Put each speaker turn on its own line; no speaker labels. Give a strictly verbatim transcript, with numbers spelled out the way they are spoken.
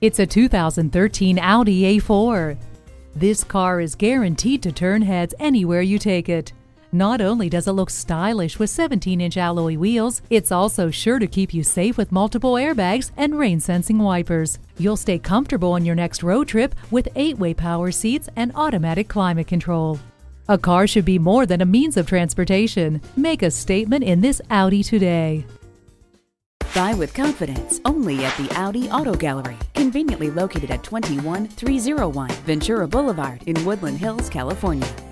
It's a two thousand thirteen Audi A four. This car is guaranteed to turn heads anywhere you take it. Not only does it look stylish with seventeen inch alloy wheels, it's also sure to keep you safe with multiple airbags and rain-sensing wipers. You'll stay comfortable on your next road trip with eight way power seats and automatic climate control. A car should be more than a means of transportation. Make a statement in this Audi today.
Buy with confidence only at the Audi Auto Gallery, conveniently located at twenty-one three oh one Ventura Boulevard in Woodland Hills, California.